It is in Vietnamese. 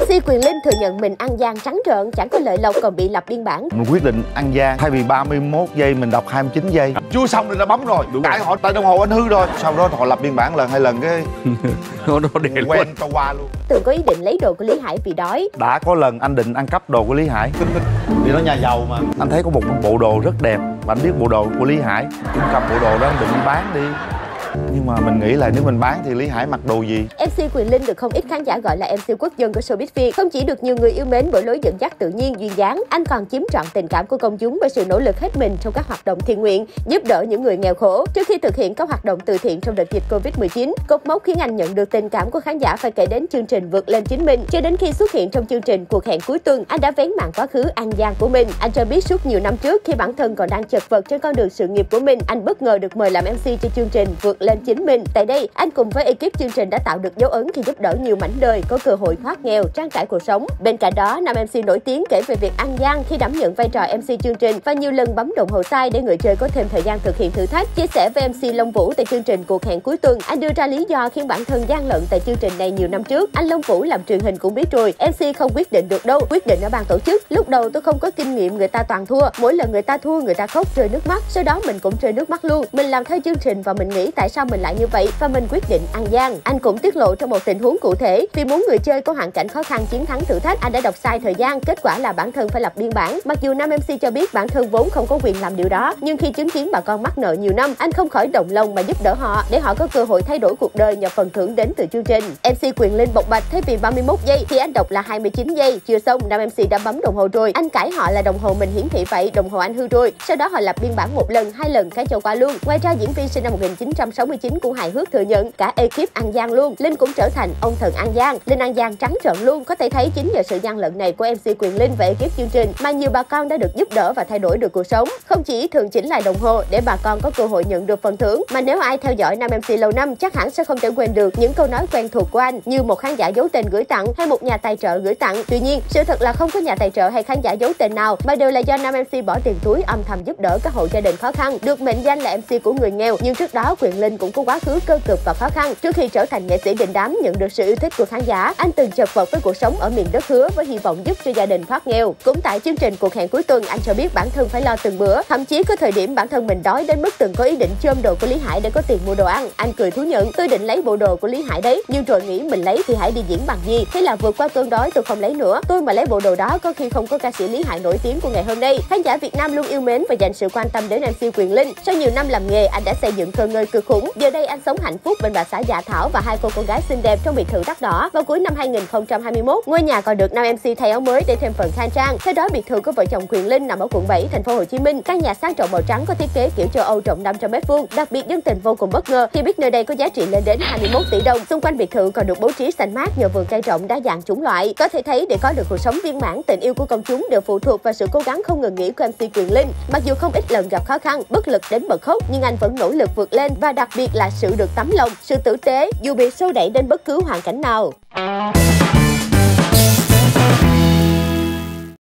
MC Quyền Linh thừa nhận mình ăn gian trắng trợn, chẳng có lợi lộc còn bị lập biên bản. Mình quyết định ăn gian, thay vì 31 giây mình đọc 29 giây. Chưa xong thì đã bấm rồi. Cãi họ tay đồng hồ anh hư rồi. Sau đó họ lập biên bản lần hai lần cái nó để quen cho qua luôn. Từng có ý định lấy đồ của Lý Hải vì đói. Đã có lần anh định ăn cắp đồ của Lý Hải. Vì nó nhà giàu mà. Anh thấy có một bộ đồ rất đẹp và anh biết bộ đồ của Lý Hải. Anh cầm bộ đồ đó anh định đi bán đi. Nhưng mà mình nghĩ là nếu mình bán thì Lý Hải mặc đồ gì? MC Quyền Linh được không ít khán giả gọi là MC quốc dân của showbiz Việt. Không chỉ được nhiều người yêu mến bởi lối dẫn dắt tự nhiên duyên dáng, anh còn chiếm trọn tình cảm của công chúng bởi sự nỗ lực hết mình trong các hoạt động thiện nguyện, giúp đỡ những người nghèo khổ. Trước khi thực hiện các hoạt động từ thiện trong đợt dịch Covid-19, cột mốc khiến anh nhận được tình cảm của khán giả phải kể đến chương trình Vượt Lên Chính Mình. Cho đến khi xuất hiện trong chương trình Cuộc Hẹn Cuối Tuần, anh đã vén màn quá khứ ăn gian của mình. Anh cho biết suốt nhiều năm trước, khi bản thân còn đang chật vật trên con đường sự nghiệp của mình, anh bất ngờ được mời làm MC cho chương trình Vượt Lên Chính Mình. Tại đây, anh cùng với ekip chương trình đã tạo được dấu ấn khi giúp đỡ nhiều mảnh đời có cơ hội thoát nghèo, trang trải cuộc sống. Bên cạnh đó, nam MC nổi tiếng kể về việc ăn gian khi đảm nhận vai trò MC chương trình và nhiều lần bấm đồng hồ sai để người chơi có thêm thời gian thực hiện thử thách. Chia sẻ với MC Long Vũ tại chương trình Cuộc Hẹn Cuối Tuần, anh đưa ra lý do khiến bản thân gian lận tại chương trình này nhiều năm trước. Anh Long Vũ làm truyền hình cũng biết rồi, MC không quyết định được đâu, quyết định ở ban tổ chức. Lúc đầu tôi không có kinh nghiệm, người ta toàn thua. Mỗi lần người ta thua, người ta khóc rơi nước mắt. Sau đó mình cũng rơi nước mắt luôn. Mình làm theo chương trình và mình nghĩ tại sao mình lại như vậy và mình quyết định ăn gian. Anh cũng tiết lộ trong một tình huống cụ thể, vì muốn người chơi có hoàn cảnh khó khăn chiến thắng thử thách, anh đã đọc sai thời gian, kết quả là bản thân phải lập biên bản. Mặc dù nam MC cho biết bản thân vốn không có quyền làm điều đó, nhưng khi chứng kiến bà con mắc nợ nhiều năm, anh không khỏi động lòng mà giúp đỡ họ để họ có cơ hội thay đổi cuộc đời nhờ phần thưởng đến từ chương trình. MC Quyền Linh bộc bạch thay vì 31 giây thì anh đọc là 29 giây. Chưa xong, nam MC đã bấm đồng hồ rồi. Anh cãi họ là đồng hồ mình hiển thị vậy, đồng hồ anh hư rồi. Sau đó họ lập biên bản một lần, hai lần cái cho qua luôn. Ngoài ra, diễn viên sinh năm 1969 cũng hài hước thừa nhận cả ekip ăn gian luôn. Linh cũng trở thành ông thần ăn gian. Linh ăn gian trắng trợn luôn. Có thể thấy chính nhờ sự gian lận này của MC Quyền Linh và ekip chương trình mà nhiều bà con đã được giúp đỡ và thay đổi được cuộc sống. Không chỉ thường chỉnh lại đồng hồ để bà con có cơ hội nhận được phần thưởng, mà nếu ai theo dõi nam MC lâu năm chắc hẳn sẽ không thể quên được những câu nói quen thuộc của anh, như một khán giả giấu tên gửi tặng hay một nhà tài trợ gửi tặng. Tuy nhiên, sự thật là không có nhà tài trợ hay khán giả giấu tên nào, mà đều là do nam MC bỏ tiền túi âm thầm giúp đỡ các hộ gia đình khó khăn. Được mệnh danh là MC của người nghèo, nhưng trước đó Quyền Linh cũng có quá khứ cơ cực và khó khăn. Trước khi trở thành nghệ sĩ đình đám nhận được sự yêu thích của khán giả, anh từng chật vật với cuộc sống ở miền đất hứa với hy vọng giúp cho gia đình thoát nghèo. Cũng tại chương trình Cuộc Hẹn Cuối Tuần, anh cho biết bản thân phải lo từng bữa, thậm chí có thời điểm bản thân mình đói đến mức từng có ý định chôm đồ của Lý Hải để có tiền mua đồ ăn. Anh cười thú nhận, tôi định lấy bộ đồ của Lý Hải đấy, nhưng rồi nghĩ mình lấy thì Hải đi diễn bằng gì, thế là vượt qua cơn đói tôi không lấy nữa. Tôi mà lấy bộ đồ đó có khi không có ca sĩ Lý Hải nổi tiếng của ngày hôm nay. Khán giả Việt Nam luôn yêu mến và dành sự quan tâm đến MC Quyền Linh. Sau nhiều năm làm nghề, anh đã xây dựng cơ ngơi cực khủng. Giờ đây anh sống hạnh phúc bên bà xã Dạ Thảo và hai cô con gái xinh đẹp trong biệt thự đắt đỏ. Vào cuối năm 2021, ngôi nhà còn được nam MC thay áo mới để thêm phần khang trang. Theo đó, biệt thự của vợ chồng Quyền Linh nằm ở quận 7, thành phố Hồ Chí Minh. Căn nhà sang trọng màu trắng có thiết kế kiểu châu Âu rộng 500 m². Đặc biệt, dân tình vô cùng bất ngờ khi biết nơi đây có giá trị lên đến 21 tỷ đồng. Xung quanh biệt thự còn được bố trí xanh mát nhờ vườn cây rộng đa dạng chủng loại. Có thể thấy để có được cuộc sống viên mãn, tình yêu của công chúng đều phụ thuộc vào sự cố gắng không ngừng nghỉ của MC Quyền Linh. Mặc dù không ít lần gặp khó khăn, bất lực đến bật khóc, nhưng anh vẫn nỗ lực vượt lên và đặc biệt là sự được tấm lòng, sự tử tế dù bị xô đẩy đến bất cứ hoàn cảnh nào.